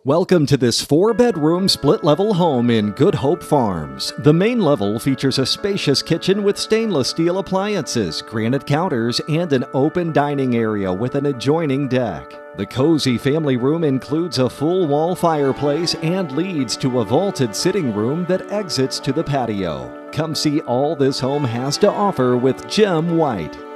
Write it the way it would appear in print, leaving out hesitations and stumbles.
Welcome to this 4-bedroom split-level home in Good Hope Farms. The main level features a spacious kitchen with stainless steel appliances, granite counters, and an open dining area with an adjoining deck. The cozy family room includes a full-wall fireplace and leads to a vaulted sitting room that exits to the patio. Come see all this home has to offer with Jim White.